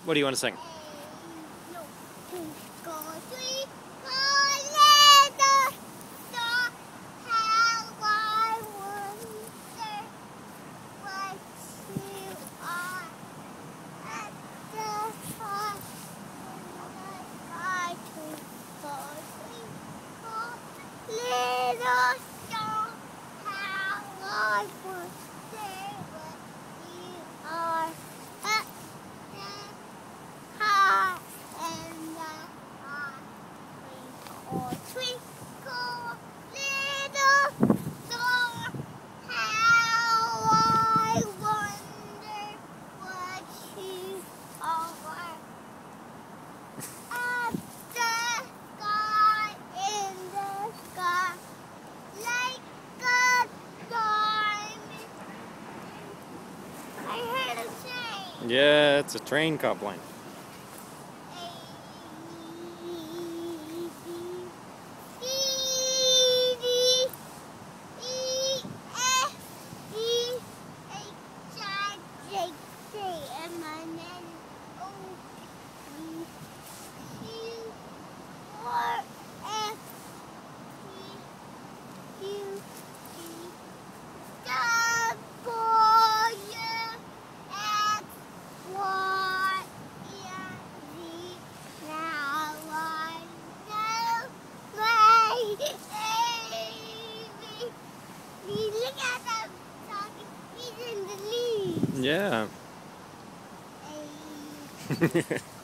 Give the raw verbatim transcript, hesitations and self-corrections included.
What do you want to sing? Little star, how I wonder what you are. Up there, high in the sky. Twinkle, twinkle, little star, how I wonder what you are. Up the sky, in the sky, like a diamond. I heard a train. Yeah, it's a train coupling. And my name Look at them talking. He's in the leaves. Yeah. Hey.